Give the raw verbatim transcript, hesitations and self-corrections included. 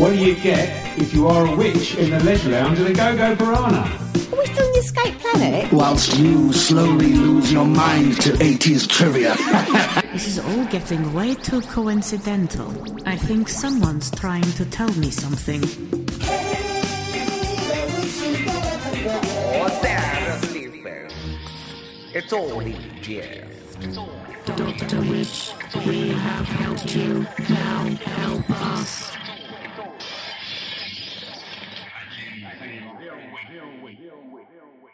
What do you get if you are a witch in the leisure lounge of the Go-Go Piranha? Are we still on the Escape Planet? Whilst you slowly lose your mind to eighties trivia. This is all getting way too coincidental. I think someone's trying to tell me something. Oh, seriously, folks. It's only jest. Doctor Witch, we have helped you. Now help us. Here we, here we, here we, here we.